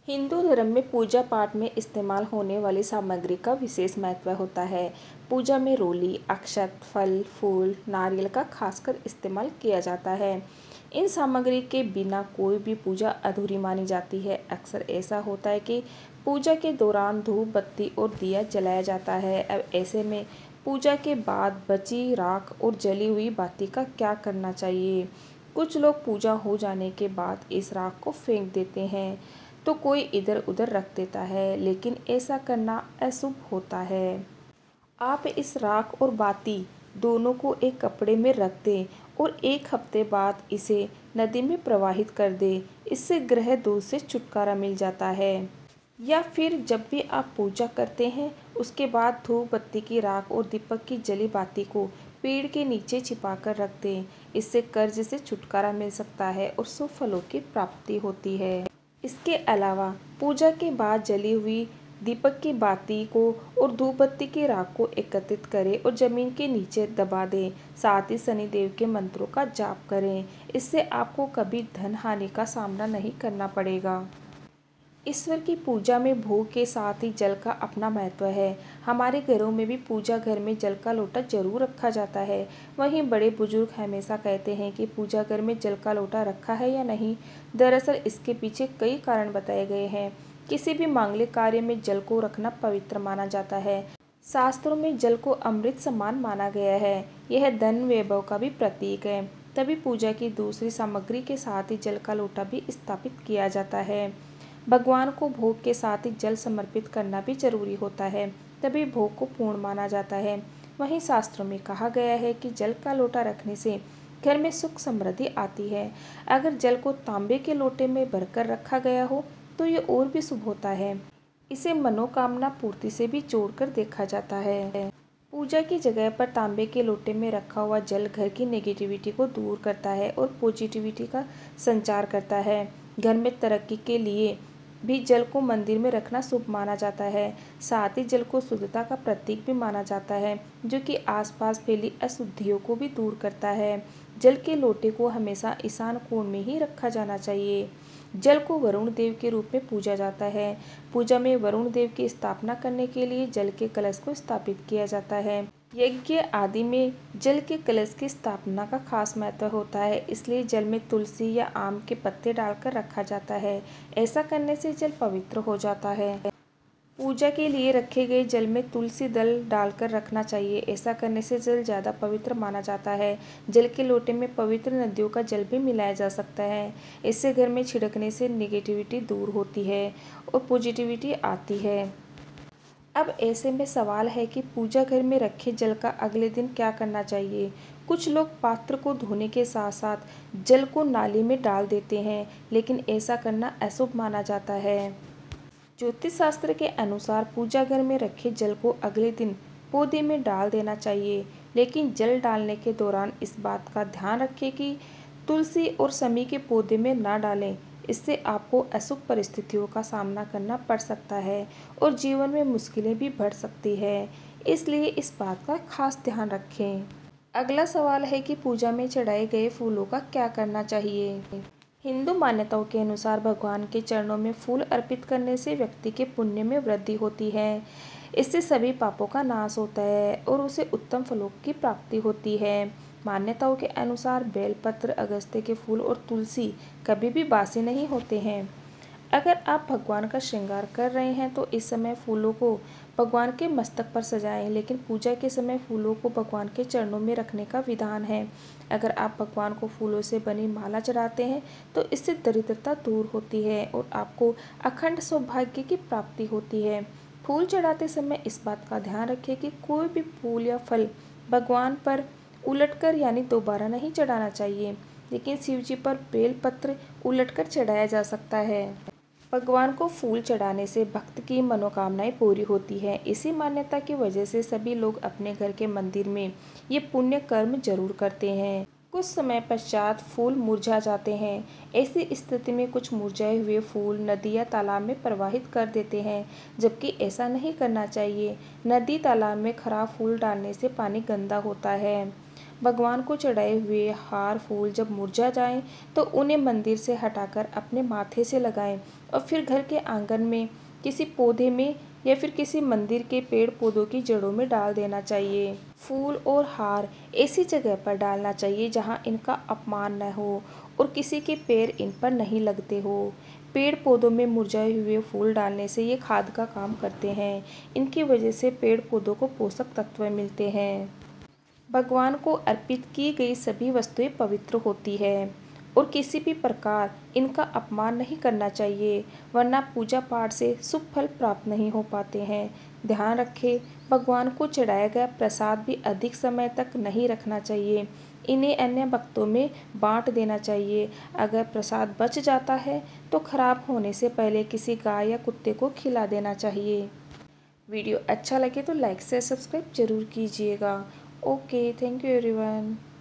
हिंदू धर्म में पूजा पाठ में इस्तेमाल होने वाली सामग्री का विशेष महत्व होता है। पूजा में रोली, अक्षत, फल, फूल, नारियल का खासकर इस्तेमाल किया जाता है। इन सामग्री के बिना कोई भी पूजा अधूरी मानी जाती है। अक्सर ऐसा होता है कि पूजा के दौरान धूप बत्ती और दिया जलाया जाता है। अब ऐसे में पूजा के बाद बची राख और जली हुई बाती का क्या करना चाहिए? कुछ लोग पूजा हो जाने के बाद इस राख को फेंक देते हैं, तो कोई इधर उधर रख देता है, लेकिन ऐसा करना अशुभ होता है। आप इस राख और बाती दोनों को एक कपड़े में रख दें और एक हफ्ते बाद इसे नदी में प्रवाहित कर दें। इससे ग्रह दोष से छुटकारा मिल जाता है। या फिर जब भी आप पूजा करते हैं उसके बाद धूप बत्ती की राख और दीपक की जली बाती को पेड़ के नीचे छिपा कर रख दें। इससे कर्ज से छुटकारा मिल सकता है और शुभ फलों की प्राप्ति होती है। इसके अलावा पूजा के बाद जली हुई दीपक की बाती को और धूप बत्ती की राख को एकत्रित करें और जमीन के नीचे दबा दें। साथ ही शनिदेव के मंत्रों का जाप करें। इससे आपको कभी धन हानि का सामना नहीं करना पड़ेगा। ईश्वर की पूजा में भोग के साथ ही जल का अपना महत्व है। हमारे घरों में भी पूजा घर में जल का लोटा जरूर रखा जाता है। वहीं बड़े बुजुर्ग हमेशा कहते हैं कि पूजा घर में जल का लोटा रखा है या नहीं। दरअसल इसके पीछे कई कारण बताए गए हैं। किसी भी मांगलिक कार्य में जल को रखना पवित्र माना जाता है। शास्त्रों में जल को अमृत समान माना गया है। यह धन वैभव का भी प्रतीक है। तभी पूजा की दूसरी सामग्री के साथ ही जल का लोटा भी स्थापित किया जाता है। भगवान को भोग के साथ ही जल समर्पित करना भी जरूरी होता है, तभी भोग को पूर्ण माना जाता है। वहीं शास्त्रों में कहा गया है कि जल का लोटा रखने से घर में सुख समृद्धि आती है। अगर जल को तांबे के लोटे में भरकर रखा गया हो तो ये और भी शुभ होता है। इसे मनोकामना पूर्ति से भी जोड़कर देखा जाता है। पूजा की जगह पर तांबे के लोटे में रखा हुआ जल घर की नेगेटिविटी को दूर करता है और पॉजिटिविटी का संचार करता है। घर में तरक्की के लिए भी जल को मंदिर में रखना शुभ माना जाता है। साथ ही जल को शुद्धता का प्रतीक भी माना जाता है, जो कि आसपास फैली अशुद्धियों को भी दूर करता है। जल के लोटे को हमेशा ईशान कोण में ही रखा जाना चाहिए। जल को वरुण देव के रूप में पूजा जाता है। पूजा में वरुण देव की स्थापना करने के लिए जल के कलश को स्थापित किया जाता है। यज्ञ आदि में जल के कलश की स्थापना का खास महत्व होता है, इसलिए जल में तुलसी या आम के पत्ते डालकर रखा जाता है। ऐसा करने से जल पवित्र हो जाता है। पूजा के लिए रखे गए जल में तुलसी दल डालकर रखना चाहिए। ऐसा करने से जल ज़्यादा पवित्र माना जाता है। जल के लोटे में पवित्र नदियों का जल भी मिलाया जा सकता है। इससे घर में छिड़कने से नेगेटिविटी दूर होती है और पॉजिटिविटी आती है। अब ऐसे में सवाल है कि पूजा घर में रखे जल का अगले दिन क्या करना चाहिए। कुछ लोग पात्र को धोने के साथ साथ जल को नाली में डाल देते हैं, लेकिन ऐसा करना अशुभ माना जाता है। ज्योतिष शास्त्र के अनुसार पूजा घर में रखे जल को अगले दिन पौधे में डाल देना चाहिए, लेकिन जल डालने के दौरान इस बात का ध्यान रखें कि तुलसी और शमी के पौधे में ना डालें। इससे आपको अशुभ परिस्थितियों का सामना करना पड़ सकता है और जीवन में मुश्किलें भी बढ़ सकती है। इसलिए इस बात का खास ध्यान रखें। अगला सवाल है कि पूजा में चढ़ाए गए फूलों का क्या करना चाहिए। हिंदू मान्यताओं के अनुसार भगवान के चरणों में फूल अर्पित करने से व्यक्ति के पुण्य में वृद्धि होती है। इससे सभी पापों का नाश होता है और उसे उत्तम फलों की प्राप्ति होती है। मान्यताओं के अनुसार बेलपत्र, अगस्त्य के फूल और तुलसी कभी भी बासी नहीं होते हैं। अगर आप भगवान का श्रृंगार कर रहे हैं तो इस समय फूलों को भगवान के मस्तक पर सजाएं, लेकिन पूजा के समय फूलों को भगवान के चरणों में रखने का विधान है। अगर आप भगवान को फूलों से बनी माला चढ़ाते हैं तो इससे दरिद्रता दूर होती है और आपको अखंड सौभाग्य की प्राप्ति होती है। फूल चढ़ाते समय इस बात का ध्यान रखें कि कोई भी फूल या फल भगवान पर उलटकर यानी दोबारा नहीं चढ़ाना चाहिए, लेकिन शिव जी पर बेलपत्र उलटकर चढ़ाया जा सकता है। भगवान को फूल चढ़ाने से भक्त की मनोकामनाएं पूरी होती है। इसी मान्यता की वजह से सभी लोग अपने घर के मंदिर में ये पुण्य कर्म जरूर करते हैं। कुछ समय पश्चात फूल मुरझा जाते हैं। ऐसी स्थिति में कुछ मुरझाए हुए फूल नदी या तालाब में प्रवाहित कर देते हैं, जबकि ऐसा नहीं करना चाहिए। नदी तालाब में खराब फूल डालने से पानी गंदा होता है। भगवान को चढ़ाए हुए हार फूल जब मुरझा जाएं तो उन्हें मंदिर से हटाकर अपने माथे से लगाएं और फिर घर के आंगन में किसी पौधे में या फिर किसी मंदिर के पेड़ पौधों की जड़ों में डाल देना चाहिए। फूल और हार ऐसी जगह पर डालना चाहिए जहां इनका अपमान न हो और किसी के पैर इन पर नहीं लगते हो। पेड़ पौधों में मुरझाए हुए फूल डालने से ये खाद का काम करते हैं। इनकी वजह से पेड़ पौधों को पोषक तत्व मिलते हैं। भगवान को अर्पित की गई सभी वस्तुएं पवित्र होती है और किसी भी प्रकार इनका अपमान नहीं करना चाहिए, वरना पूजा पाठ से शुभ फल प्राप्त नहीं हो पाते हैं। ध्यान रखें, भगवान को चढ़ाया गया प्रसाद भी अधिक समय तक नहीं रखना चाहिए। इन्हें अन्य भक्तों में बांट देना चाहिए। अगर प्रसाद बच जाता है तो खराब होने से पहले किसी गाय या कुत्ते को खिला देना चाहिए। वीडियो अच्छा लगे तो लाइक से सब्सक्राइब जरूर कीजिएगा। Okay, thank you everyone.